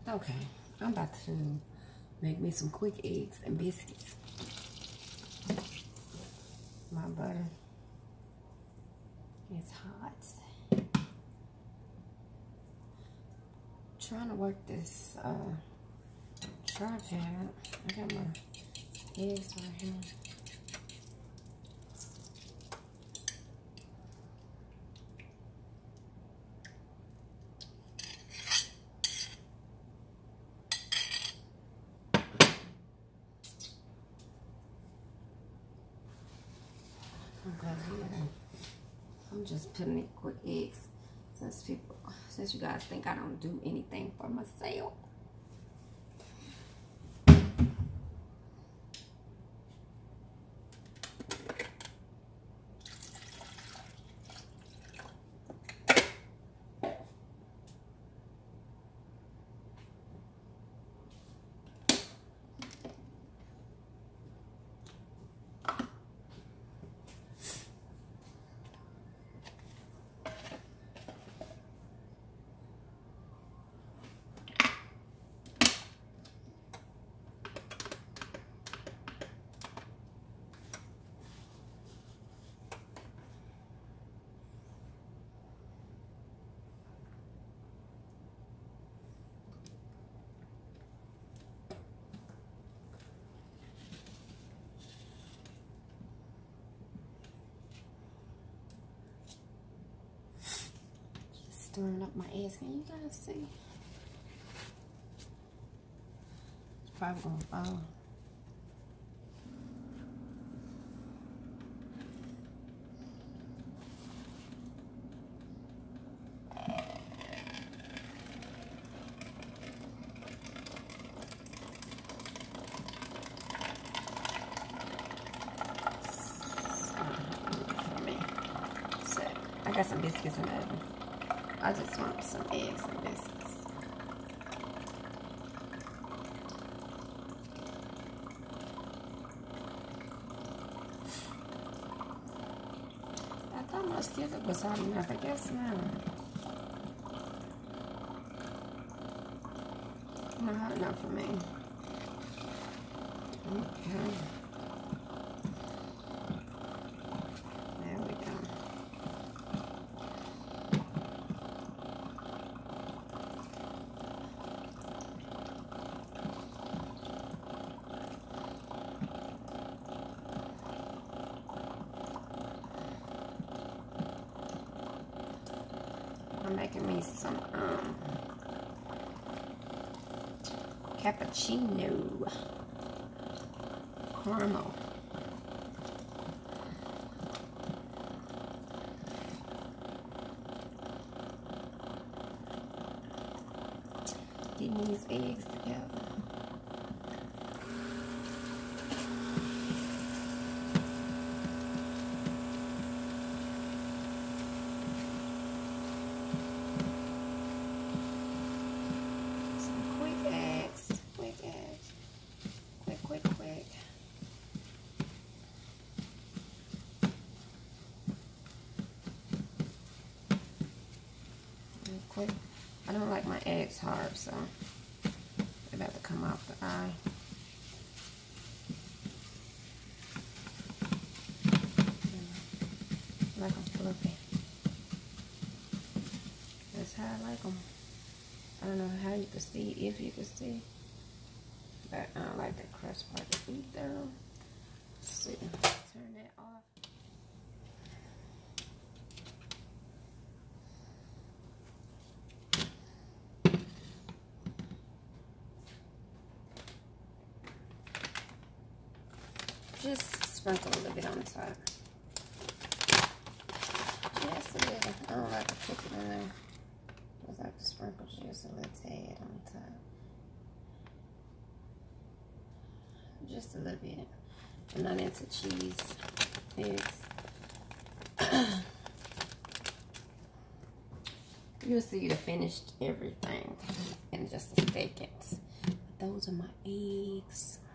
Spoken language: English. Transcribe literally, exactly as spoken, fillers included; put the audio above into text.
Okay, I'm about to make me some quick eggs and biscuits. My butter is hot. Trying to work this uh, tripod. I got my eggs right here. Okay, yeah. I'm just putting in quick eggs since people, since you guys think I don't do anything for myself. Stirring up my eggs. Can you guys see? It's probably gonna fall. For me. So I got some biscuits in the oven. I just want some eggs and biscuits. I thought my skillet was hot enough. I guess not. Not hot enough for me. Okay. There we go. I'm making me some um, cappuccino caramel. Getting these eggs together. Quick. I don't like my eggs hard, so they're about to come off the eye. I like them fluffy. That's how I like them. I don't know how you can see, if you can see, but I don't like that crust part either. Let's see. Turn that off. Just sprinkle a little bit on top. Just a little. I don't like to put it in there. I just like to sprinkle just a little tad on top. Just a little bit. I'm not into cheese eggs. You'll see the finished everything in just a second. Those are my eggs.